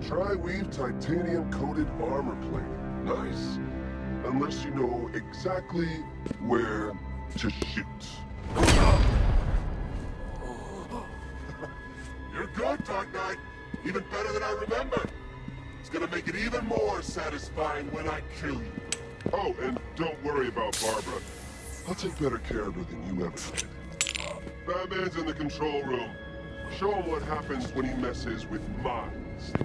Tri-weave titanium-coated armor plate. Nice. Unless you know exactly where to shoot. You're good, Dark Knight. Even better than I remember. It's gonna make it even more satisfying when I kill you. Oh, and don't worry about Barbara. I'll take better care of her than you ever did. Batman's in the control room. Show him what happens when he messes with my stuff.